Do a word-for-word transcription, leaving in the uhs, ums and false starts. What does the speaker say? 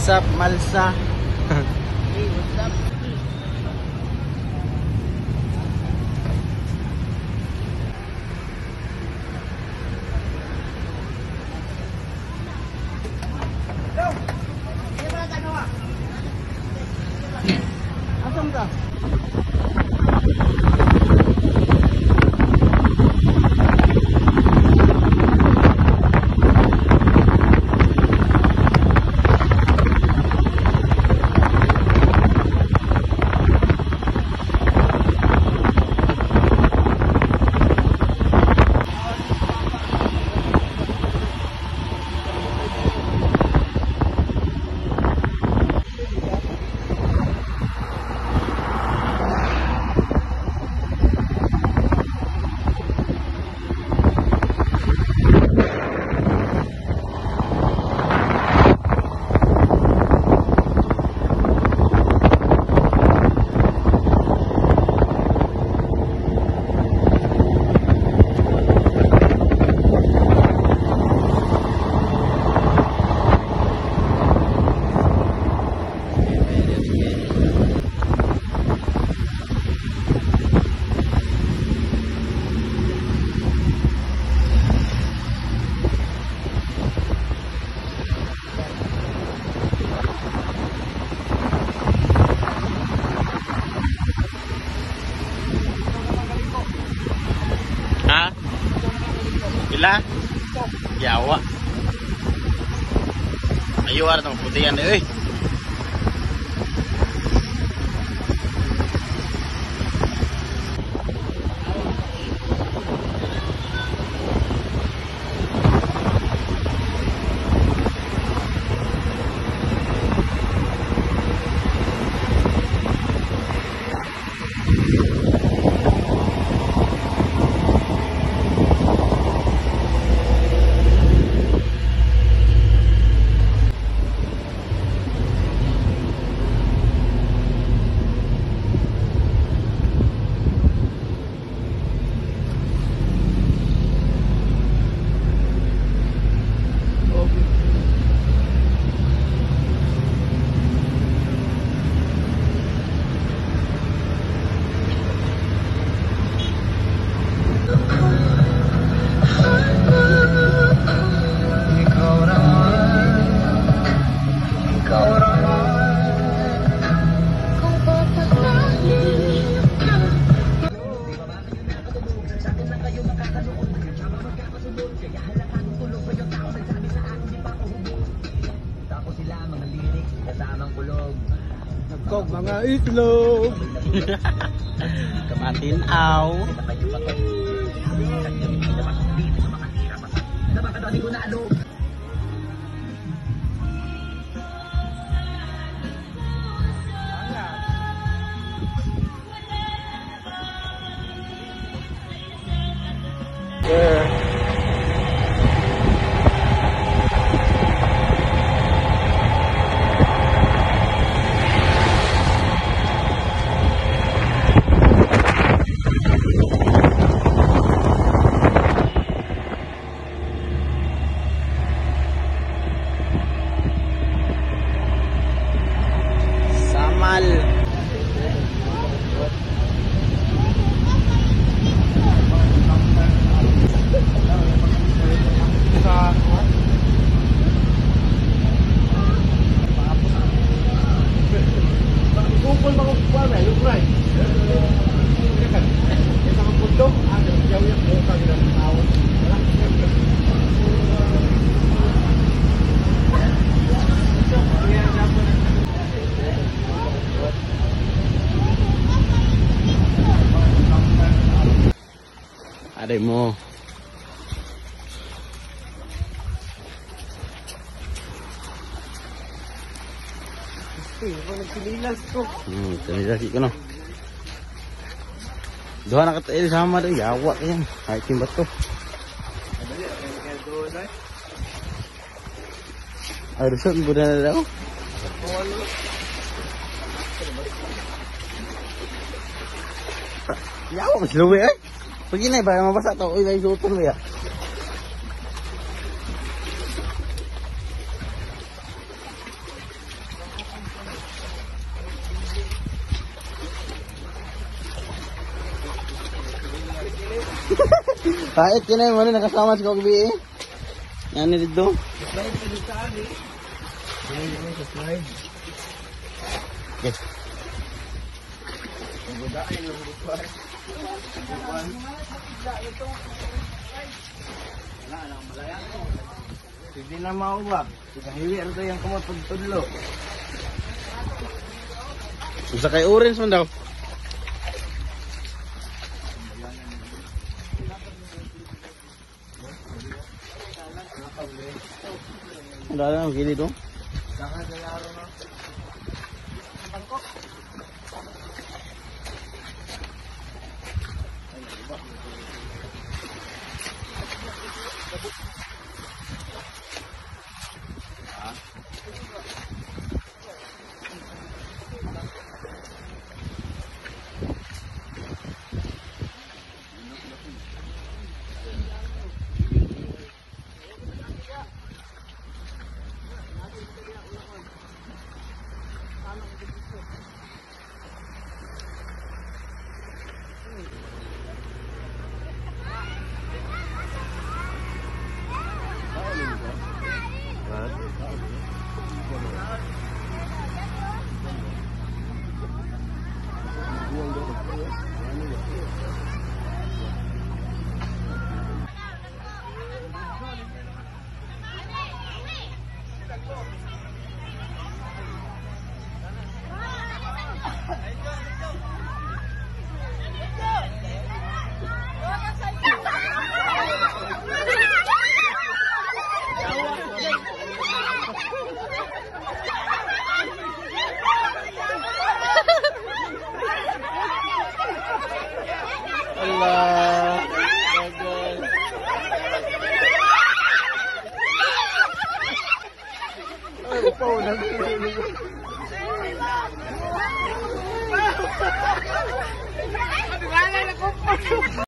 What's up, Malsa? Hey, what's up? Asam ka? Bila? Jawa. Ayo ada tong putihan deh. Kok mga itlog. Kamatinaw. Yeah. Adik mo. Hmm, tinilas ko no. Doha na katail sama rin. Yawa kayan. Kahit yung bato. Ay, resort. Buda na daw. Yawa mas luwi eh. Pagi na ba mabasa to? Uy, may suton mo ya. Kahit yun na yung ano, nakasama si Kobe eh. Yan ni dito. Slide pa dito ali. Hindi mo sa slide. Okay. Ang gudain yung buwan. Buwan. Wala na malaya. Hindi na mauwag. Hiwi ano yung kamot pagtudlo. Isa kay orange man daw. Ang dala ng gilid oh. Saka sa yaro na. Allah. Bagus. Ay, upaw na. Wala na ko.